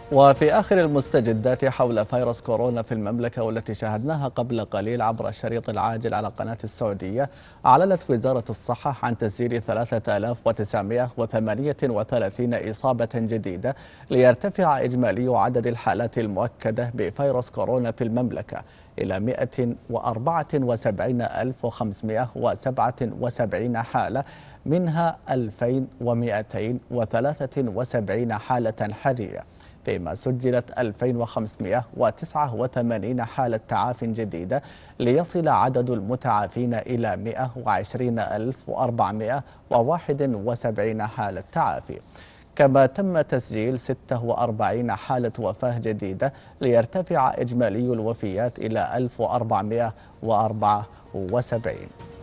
وفي آخر المستجدات حول فيروس كورونا في المملكة والتي شاهدناها قبل قليل عبر الشريط العاجل على قناة السعودية، أعلنت وزارة الصحة عن تسجيل 3938 إصابة جديدة، ليرتفع إجمالي عدد الحالات المؤكدة بفيروس كورونا في المملكة إلى 174,577 حالة، منها 2273 حالة حرجة، فيما سجلت 2589 حالة تعاف جديدة، ليصل عدد المتعافين إلى 120,471 حالة تعافي. كما تم تسجيل 46 حالة وفاة جديدة، ليرتفع إجمالي الوفيات إلى 1474.